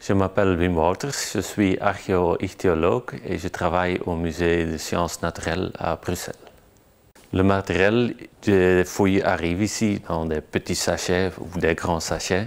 Je m'appelle Wim Wouters, je suis archéo-ichthyologue et je travaille au Musée des sciences naturelles à Bruxelles. Le matériel des fouilles arrive ici dans des petits sachets ou des grands sachets.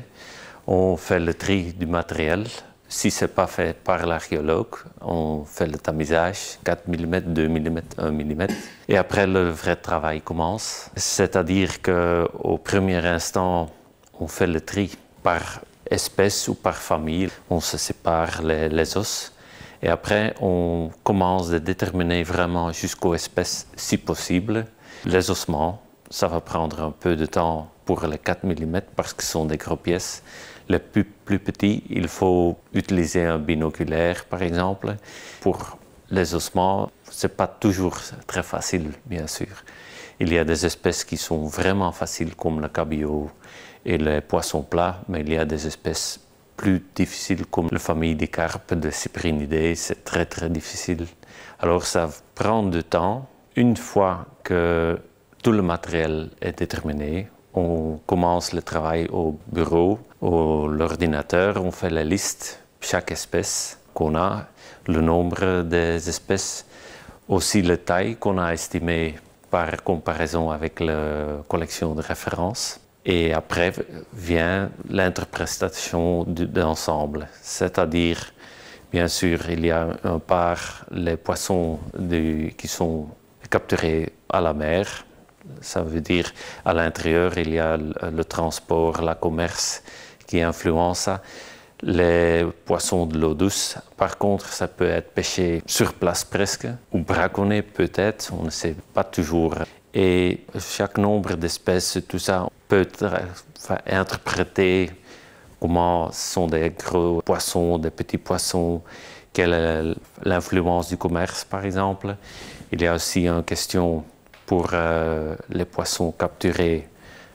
On fait le tri du matériel. Si ce n'est pas fait par l'archéologue, on fait le tamisage 4 mm, 2 mm, 1 mm. Et après, le vrai travail commence. C'est-à-dire qu'au premier instant, on fait le tri par espèce ou par famille. On se sépare les os. Et après, on commence à déterminer vraiment jusqu'aux espèces, si possible. Les ossements, ça va prendre un peu de temps pour les 4 mm parce que ce sont des grosses pièces. Les plus petits, il faut utiliser un binoculaire, par exemple. Pour les ossements, ce n'est pas toujours très facile, bien sûr. Il y a des espèces qui sont vraiment faciles, comme le cabillaud et les poissons plats, mais il y a des espèces plus difficiles, comme la famille des carpes, de Cyprinidae, c'est très difficile. Alors ça prend du temps. Une fois que tout le matériel est déterminé, on commence le travail au bureau, à l'ordinateur, on fait la liste, chaque espèce qu'on a, le nombre des espèces, aussi la taille qu'on a estimée par comparaison avec la collection de référence. Et après vient l'interprétation d'ensemble, c'est-à-dire, bien sûr, il y a une part les poissons qui sont capturés à la mer. Ça veut dire à l'intérieur, il y a le transport, le commerce qui influence ça. Les poissons de l'eau douce, par contre, ça peut être pêché sur place presque, ou braconné peut-être, on ne sait pas toujours. Et chaque nombre d'espèces, tout ça, peut être interprété comment sont des gros poissons, des petits poissons, quelle est l'influence du commerce, par exemple. Il y a aussi une question pour les poissons capturés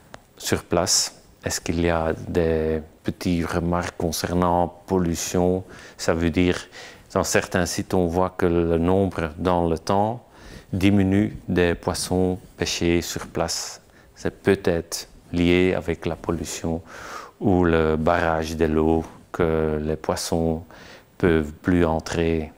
sur place. Est-ce qu'il y a des petites remarques concernant pollution? Ça veut dire, dans certains sites, on voit que le nombre dans le temps diminue des poissons pêchés sur place. C'est peut-être lié avec la pollution ou le barrage de l'eau, que les poissons peuvent plus entrer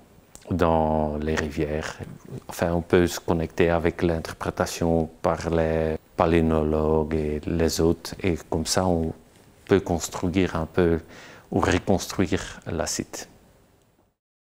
dans les rivières. Enfin, on peut se connecter avec l'interprétation par les palynologues et les autres, et comme ça on peut construire un peu ou reconstruire le site.